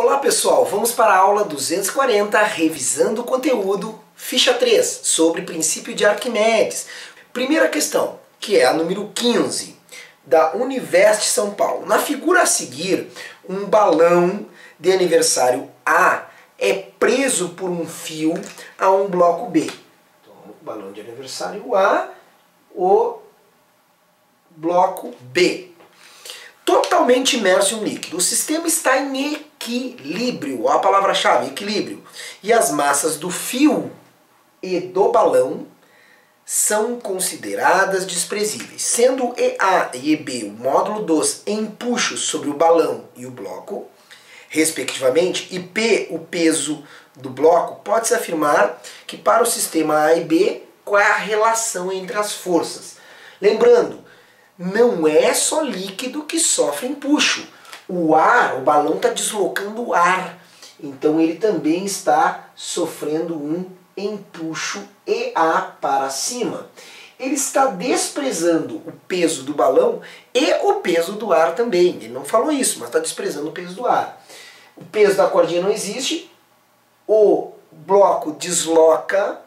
Olá pessoal, vamos para a aula 240, revisando o conteúdo, ficha 3, sobre princípio de Arquimedes. Primeira questão, que é a número 15, da Univest São Paulo. Na figura a seguir, um balão de aniversário A é preso por um fio a um bloco B. Então, o balão de aniversário A, o bloco B. Totalmente imerso em um líquido. O sistema está em equilíbrio. Olha a palavra-chave, equilíbrio. E as massas do fio e do balão são consideradas desprezíveis. Sendo EA e EB o módulo dos empuxos sobre o balão e o bloco, respectivamente, e P o peso do bloco, pode-se afirmar que para o sistema A e B, qual é a relação entre as forças? Lembrando, não é só líquido que sofre empuxo. O ar, o balão está deslocando o ar. Então ele também está sofrendo um empuxo EA para cima. Ele está desprezando o peso do balão e o peso do ar também. Ele não falou isso, mas está desprezando o peso do ar. O peso da cordinha não existe. O bloco desloca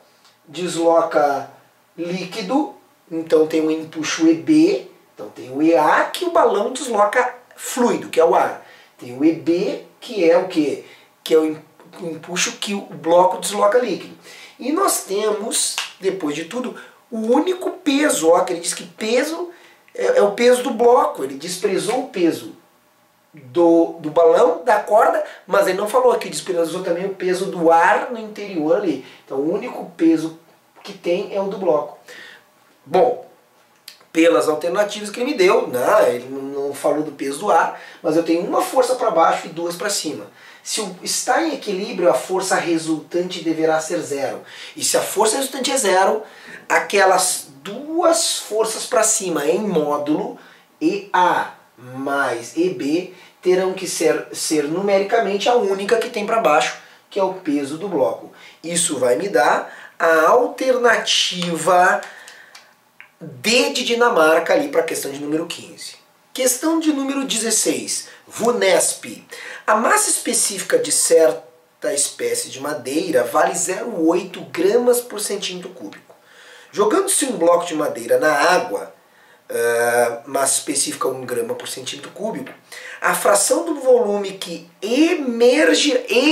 líquido. Então tem um empuxo EB. Então tem o EA, que o balão desloca fluido, que é o ar. Tem o EB, que é o quê? Que é o empuxo que o bloco desloca líquido. E nós temos, depois de tudo, o único peso. Ó, que ele diz que peso é o peso do bloco. Ele desprezou o peso do balão, da corda, mas ele não falou que desprezou também o peso do ar no interior ali. Então o único peso que tem é o do bloco. Bom, pelas alternativas que ele me deu, ele não falou do peso do ar, mas eu tenho uma força para baixo e duas para cima. Se está em equilíbrio, a força resultante deverá ser zero. E se a força resultante é zero, aquelas duas forças para cima em módulo, EA mais EB, terão que ser numericamente a única que tem para baixo, que é o peso do bloco. Isso vai me dar a alternativa D de Dinamarca ali para a questão de número 15. Questão de número 16, VUNESP. A massa específica de certa espécie de madeira vale 0,8 gramas por centímetro cúbico. Jogando-se um bloco de madeira na água, massa específica 1 grama por centímetro cúbico, a fração do volume que emerge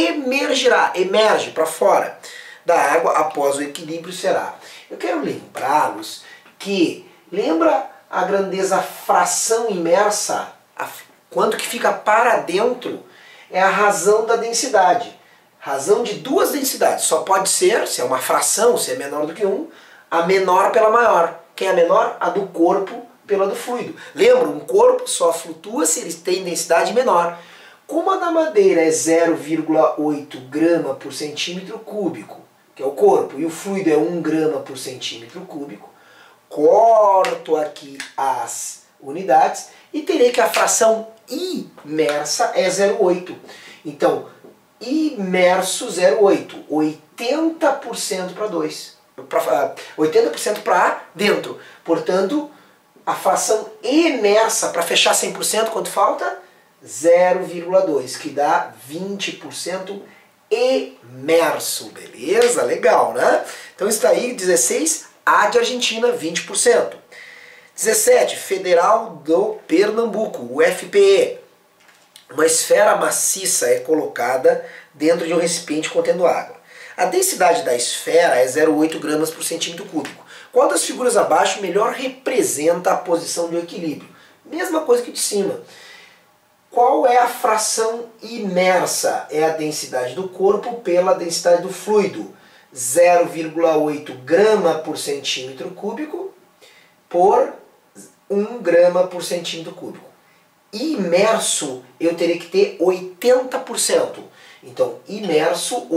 para fora da água após o equilíbrio será. Eu quero lembrá-los que, lembra a grandeza fração imersa? Quanto que fica para dentro é a razão da densidade. Razão de duas densidades. Só pode ser, se é uma fração, se é menor do que 1, a menor pela maior. Quem é a menor? A do corpo pela do fluido. Lembra, um corpo só flutua se ele tem densidade menor. Como a da madeira é 0,8 grama por centímetro cúbico, que é o corpo, e o fluido é 1 grama por centímetro cúbico, corto aqui as unidades e terei que a fração imersa é 0,8. Então, imerso 0,8, 80% para 2. 80% para dentro. Portanto, a fração imersa, para fechar 100%, quanto falta? 0,2, que dá 20% imerso. Beleza? Legal, né? Então está aí 16, A de Argentina, 20%. 17, Federal do Pernambuco, UFPE. Uma esfera maciça é colocada dentro de um recipiente contendo água. A densidade da esfera é 0,8 gramas por centímetro cúbico. Qual das figuras abaixo melhor representa a posição de equilíbrio? Mesma coisa que de cima. Qual é a fração imersa? É a densidade do corpo pela densidade do fluido. 0,8 grama por centímetro cúbico por 1 grama por centímetro cúbico. Imerso, eu teria que ter 80%. Então, imerso,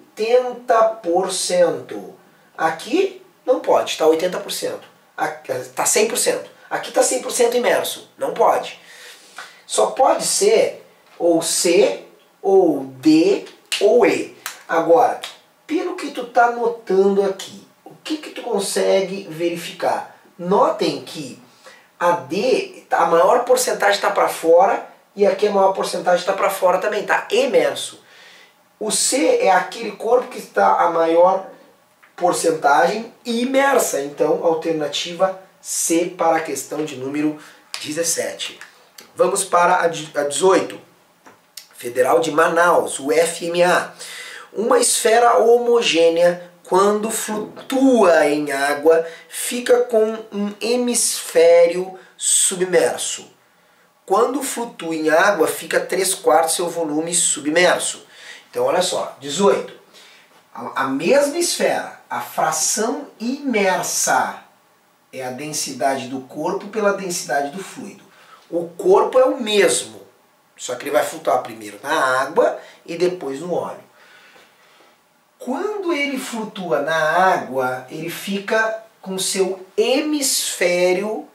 80%. Aqui não pode, está 80%. Está 100%. Aqui está 100% imerso. Não pode. Só pode ser ou C, ou D, ou E. Agora, pelo que tu está notando aqui, o que tu consegue verificar? Notem que a D, a maior porcentagem está para fora e aqui a maior porcentagem está para fora também, está imerso. O C é aquele corpo que está a maior porcentagem imersa. Então, alternativa C para a questão de número 17. Vamos para a 18. Federal de Manaus, o FMA. Uma esfera homogênea, quando flutua em água, fica com um hemisfério submerso. Quando flutua em água, fica 3/4 seu volume submerso. Então, olha só, 18. A mesma esfera, a fração imersa é a densidade do corpo pela densidade do fluido. O corpo é o mesmo, só que ele vai flutuar primeiro na água e depois no óleo. Quando ele flutua na água, ele fica com seu hemisfério,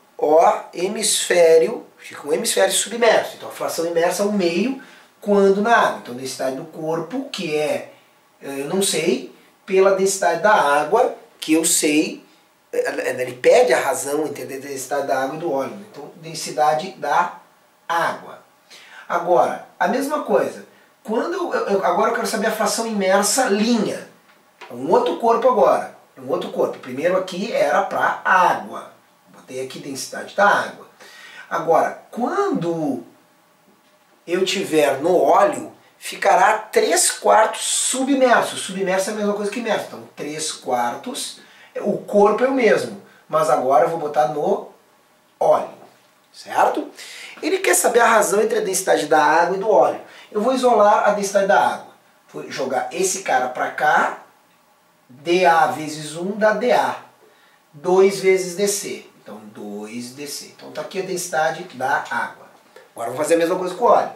fica um hemisfério submerso. Então a fração imersa é o meio quando na água. Então a densidade do corpo, que é, eu não sei, pela densidade da água, que eu sei, ele pede a razão, entender a densidade da água e do óleo. Então densidade da água. Agora, a mesma coisa. Agora eu quero saber a fração imersa linha. É um outro corpo agora. É um outro corpo. Primeiro aqui era para água. Botei aqui densidade da água. Agora, quando eu tiver no óleo, ficará 3/4 submerso. Submerso é a mesma coisa que imerso. Então, 3/4. O corpo é o mesmo. Mas agora eu vou botar no óleo. Certo? Ele quer saber a razão entre a densidade da água e do óleo. Eu vou isolar a densidade da água. Vou jogar esse cara para cá. dA vezes 1 dá dA. 2 vezes dC. Então 2 dC. Então está aqui a densidade da água. Agora vamos fazer a mesma coisa com o óleo.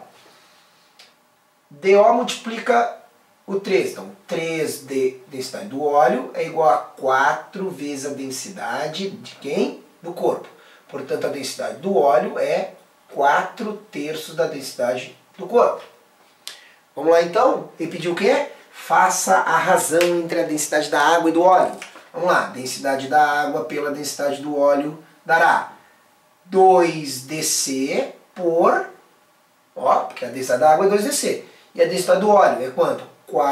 DO multiplica o 3. Então 3 de densidade do óleo é igual a 4 vezes a densidade de quem? Do corpo. Portanto a densidade do óleo é 4/3 da densidade do corpo. Vamos lá então? Ele pediu o quê? Faça a razão entre a densidade da água e do óleo. Vamos lá, densidade da água pela densidade do óleo dará 2dC por, porque a densidade da água é 2dC. E a densidade do óleo é quanto?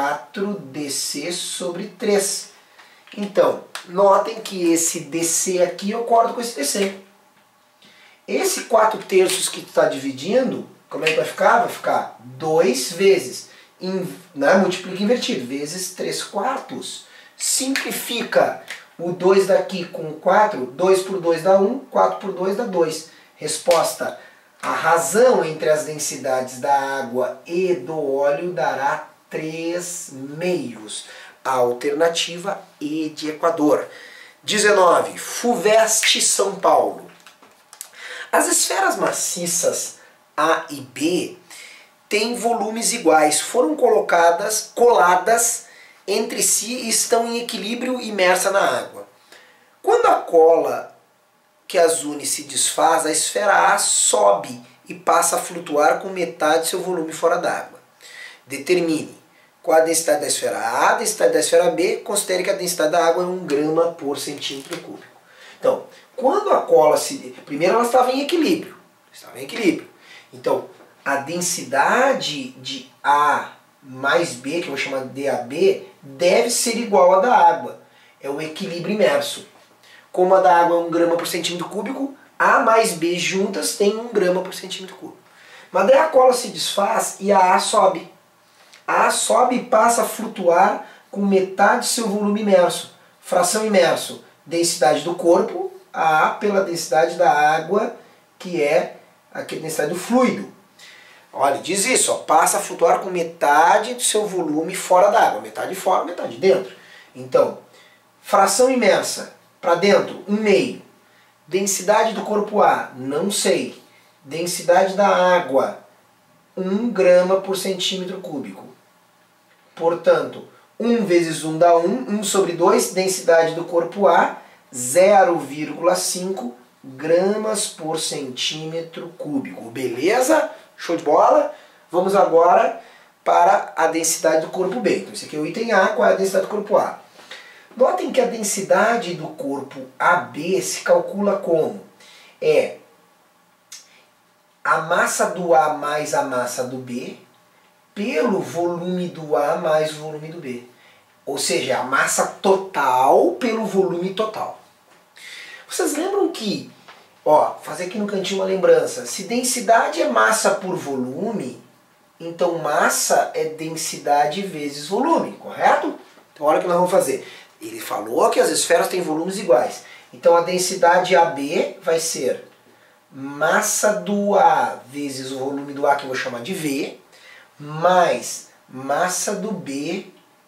4dC sobre 3. Então, notem que esse dC aqui eu corto com esse dC. Esse 4/3 que está dividindo, como é que vai ficar? Vai ficar 2 vezes, multiplica invertido, vezes 3/4. Simplifica o 2 daqui com 4, 2 por 2 dá 1, 4 por 2 dá 2. Resposta, a razão entre as densidades da água e do óleo dará 3/2. A alternativa E de Equador. 19. FUVEST São Paulo. As esferas maciças A e B têm volumes iguais, foram coladas entre si e estão em equilíbrio imersa na água. Quando a cola que as une se desfaz, a esfera A sobe e passa a flutuar com metade de seu volume fora d'água. Determine qual a densidade da esfera A, a densidade da esfera B, considere que a densidade da água é 1 grama por centímetro cúbico. Então, quando a cola primeiro ela estava em equilíbrio. Então, a densidade de A mais B, que eu vou chamar de DAB, deve ser igual à da água. É o equilíbrio imerso. Como a da água é 1 grama por centímetro cúbico, A mais B juntas tem 1 grama por centímetro cúbico. Mas daí a cola se desfaz e a A sobe. A A sobe e passa a flutuar com metade do seu volume imerso. Fração imerso, densidade do corpo, a pela densidade da água, que é a densidade do fluido. Olha, diz isso, passa a flutuar com metade do seu volume fora d'água. Metade fora, metade dentro. Então, fração imersa, para dentro, 1/2. Densidade do corpo A, não sei. Densidade da água, 1 grama por centímetro cúbico. Portanto, 1 vezes 1 dá 1, 1 sobre 2, densidade do corpo A, 0,5 gramas por centímetro cúbico. Beleza? Show de bola? Vamos agora para a densidade do corpo B. Então esse aqui é o item A, qual é a densidade do corpo A? Notem que a densidade do corpo AB se calcula como? a massa do A mais a massa do B pelo volume do A mais o volume do B. Ou seja, a massa total pelo volume total. Vocês lembram que, ó, fazer aqui no cantinho uma lembrança, se densidade é massa por volume, então massa é densidade vezes volume, correto? Então olha o que nós vamos fazer. Ele falou que as esferas têm volumes iguais. Então a densidade AB vai ser massa do A vezes o volume do A, que eu vou chamar de V, mais massa do B,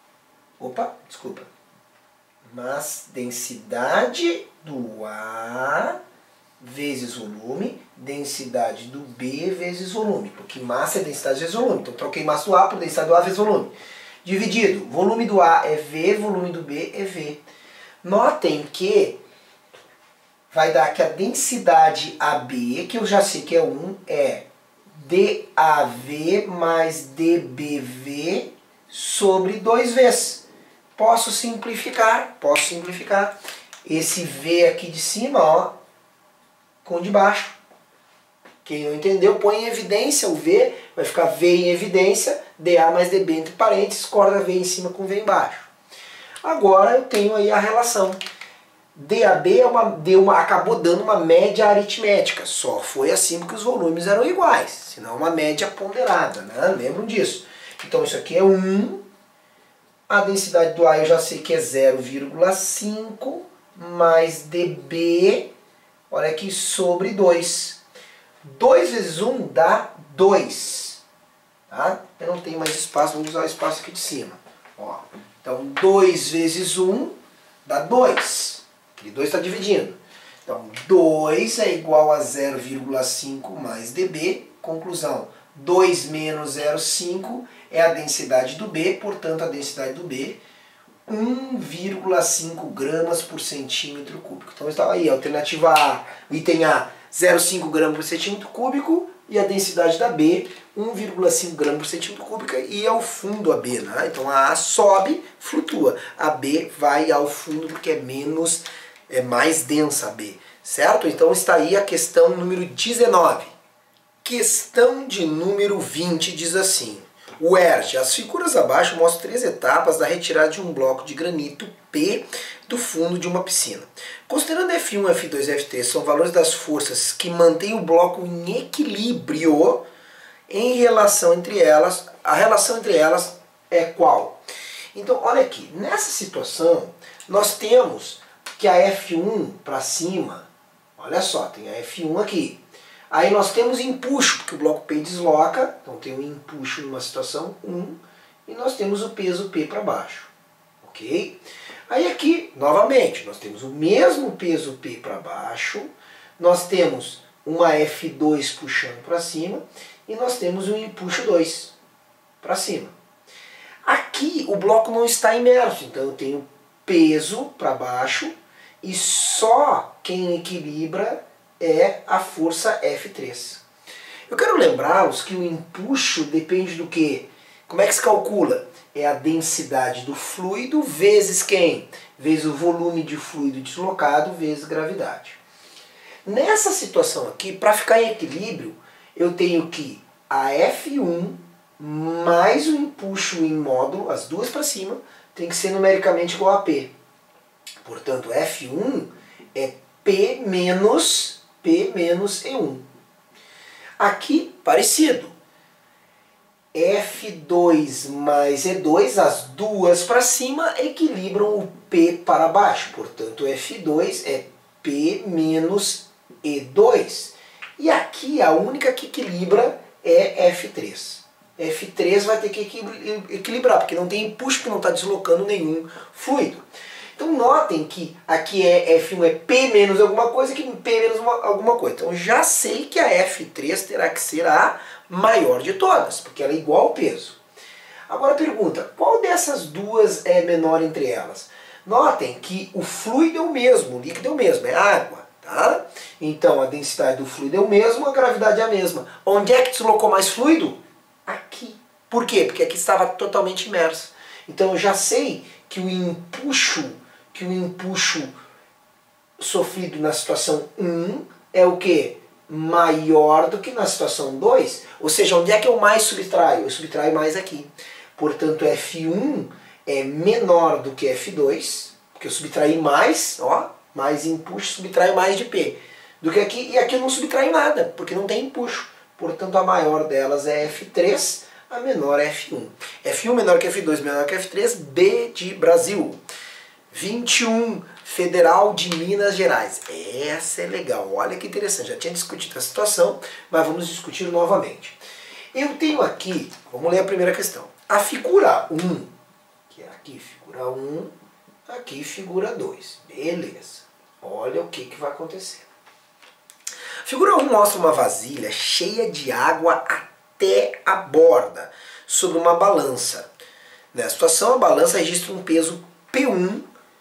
mas densidade do A vezes volume, densidade do B vezes volume, porque massa é densidade vezes volume. Então troquei massa do A por densidade do A vezes volume. Dividido, volume do A é V, volume do B é V. Notem que vai dar que a densidade AB, que eu já sei que é 1, é DAV mais DBV sobre 2Vs. Posso simplificar. Esse V aqui de cima, ó, com o de baixo. Quem não entendeu, põe em evidência o V, vai ficar V em evidência, DA mais DB entre parênteses, corta V em cima com V embaixo. Agora eu tenho aí a relação. DAB acabou dando uma média aritmética, só foi assim porque os volumes eram iguais, senão uma média ponderada, né? Lembram disso? Então isso aqui é 1, a densidade do A eu já sei que é 0,5, mais dB, olha aqui, sobre 2. 2 vezes 1 dá 2. Tá? Eu não tenho mais espaço, vamos usar o espaço aqui de cima. Ó, então 2 vezes 1 dá 2. E 2 está dividindo. Então 2 é igual a 0,5 mais dB. Conclusão, 2 menos 0,5 é a densidade do B, portanto a densidade do B 1,5 gramas por centímetro cúbico. Então está aí, alternativa A, item A, 0,5 gramas por centímetro cúbico, e a densidade da B, 1,5 gramas por centímetro cúbico, e ao fundo a B, né? Então a A sobe, flutua, a B vai ao fundo porque é mais densa a B, certo? Então está aí a questão número 19. Questão de número 20 diz assim: o ERT, as figuras abaixo mostram 3 etapas da retirada de um bloco de granito P do fundo de uma piscina. Considerando F1, F2 e F3 são valores das forças que mantêm o bloco em equilíbrio em relação entre elas, a relação entre elas é qual? Então, olha aqui, nessa situação, nós temos que a F1 para cima, olha só, tem a F1 aqui. Aí nós temos empuxo, porque o bloco P desloca, então tem um empuxo numa situação 1, e nós temos o peso P para baixo, ok? Aí aqui, novamente, nós temos o mesmo peso P para baixo, nós temos uma F2 puxando para cima, e nós temos um empuxo 2 para cima. Aqui o bloco não está imerso, então eu tenho peso para baixo, e só quem equilibra é a força F3. Eu quero lembrá-los que o empuxo depende do quê? Como é que se calcula? É a densidade do fluido vezes quem? Vezes o volume de fluido deslocado vezes gravidade. Nessa situação aqui, para ficar em equilíbrio, eu tenho que a F1 mais o empuxo em módulo, as duas para cima, tem que ser numericamente igual a P. Portanto, F1 é P menos E1. Aqui, parecido. F2 mais E2, as duas para cima, equilibram o P para baixo. Portanto, F2 é P menos E2. E aqui, a única que equilibra é F3. F3 vai ter que equilibrar, porque não tem empuxo, porque não está deslocando nenhum fluido. Então notem que aqui F1 é P menos alguma coisa, aqui P menos alguma coisa. Então já sei que a F3 terá que ser a maior de todas, porque ela é igual ao peso. Agora pergunta, qual dessas duas é menor entre elas? Notem que o fluido é o mesmo, o líquido é o mesmo, é água. Tá? Então a densidade do fluido é o mesmo, a gravidade é a mesma. Onde é que deslocou mais fluido? Aqui. Por quê? Porque aqui estava totalmente imerso. Então eu já sei que o empuxo sofrido na situação 1 é o quê? maior do que na situação 2, ou seja, onde é que eu mais subtraio? Eu subtraio mais aqui. Portanto, F1 é menor do que F2, porque eu subtraí mais, ó, mais empuxo, subtraio mais de P do que aqui, e aqui eu não subtraio nada, porque não tem empuxo. Portanto, a maior delas é F3, a menor é F1. F1 menor que F2, menor que F3, B de Brasil. 21, Federal de Minas Gerais. Essa é legal, olha que interessante. Já tinha discutido a situação, mas vamos discutir novamente. Eu tenho aqui, vamos ler a primeira questão. A figura 1, que é aqui figura 1, aqui figura 2. Beleza. Olha o que vai acontecer. Figura 1 mostra uma vasilha cheia de água até a borda, sobre uma balança. Nessa situação, a balança registra um peso P1.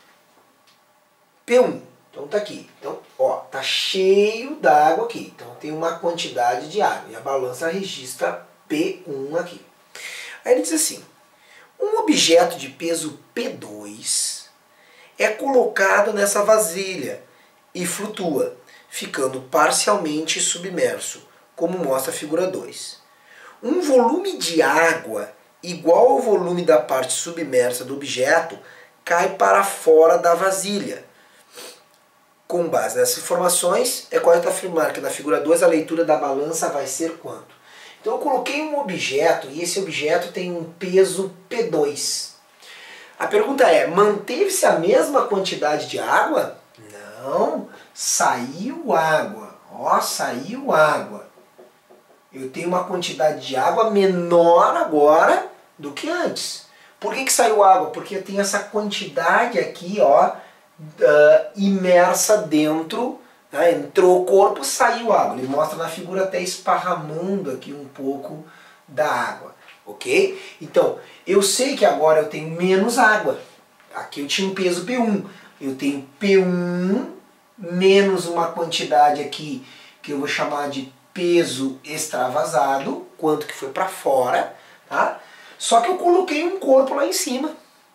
Então tá aqui. Então, ó, tá cheio d'água aqui. Então tem uma quantidade de água. E a balança registra P1 aqui. Aí ele diz assim, um objeto de peso P2 é colocado nessa vasilha e flutua, ficando parcialmente submerso, como mostra a figura 2. Um volume de água igual ao volume da parte submersa do objeto cai para fora da vasilha. Com base nessas informações, é correto afirmar que na figura 2 a leitura da balança vai ser quanto? Então eu coloquei um objeto e esse objeto tem um peso P2. A pergunta é, manteve-se a mesma quantidade de água? Não, saiu água. Ó, saiu água. Eu tenho uma quantidade de água menor agora do que antes. Por que saiu água? Porque eu tenho essa quantidade aqui, ó, imersa dentro, né? Entrou o corpo, saiu água. Ele mostra na figura até esparramando aqui um pouco da água, ok? Então, eu sei que agora eu tenho menos água. Aqui eu tinha um peso P1. Eu tenho P1 menos uma quantidade aqui que eu vou chamar de peso extravasado, quanto que foi para fora, tá? Só que eu coloquei um corpo lá em cima.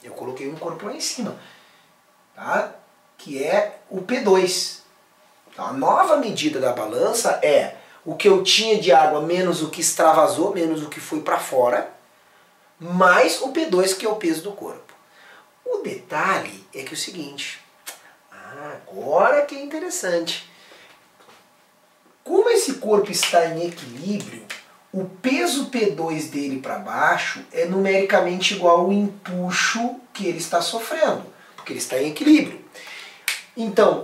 Tá? Que é o P2. Então, a nova medida da balança é o que eu tinha de água menos o que extravasou, menos o que foi para fora, mais o P2, que é o peso do corpo. O detalhe é que é o seguinte, agora que é interessante. Como esse corpo está em equilíbrio, o peso P2 dele para baixo é numericamente igual ao empuxo que ele está sofrendo, porque ele está em equilíbrio. Então,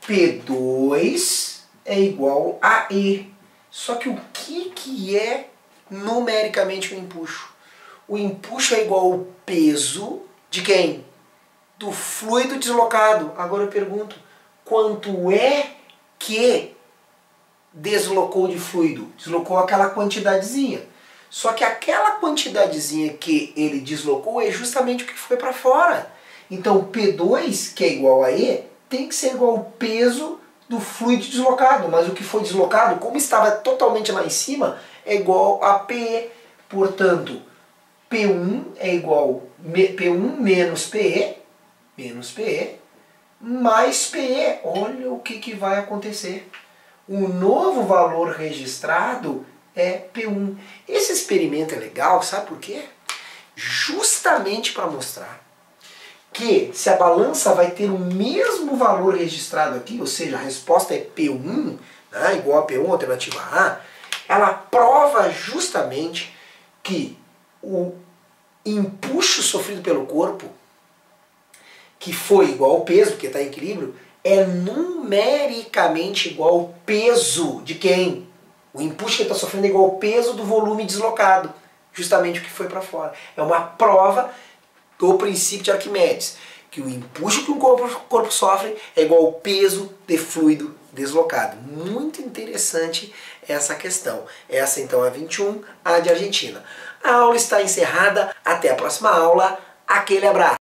P2 é igual a E. Só que o que é numericamente o empuxo? O empuxo é igual ao peso de quem? Do fluido deslocado. Agora eu pergunto, quanto é que deslocou de fluido? Deslocou aquela quantidadezinha. Só que aquela quantidadezinha que ele deslocou é justamente o que foi para fora. Então P2, que é igual a E, tem que ser igual ao peso do fluido deslocado. Mas o que foi deslocado, como estava totalmente lá em cima, é igual a PE. Portanto, P1 é igual a P1 menos PE, mais PE. Olha o que vai acontecer. O novo valor registrado é P1. Esse experimento é legal, sabe por quê? Justamente para mostrar que se a balança vai ter o mesmo valor registrado aqui, ou seja, a resposta é P1, né, igual a P1, alternativa A, ela prova justamente que o empuxo sofrido pelo corpo, que foi igual ao peso, porque está em equilíbrio, é numericamente igual ao peso de quem? O empuxo que ele está sofrendo é igual ao peso do volume deslocado, justamente o que foi para fora. É uma prova do princípio de Arquimedes, que o empuxo que um corpo sofre é igual ao peso de fluido deslocado. Muito interessante essa questão. Essa então é a 21, a de Argentina. A aula está encerrada, até a próxima aula, aquele abraço!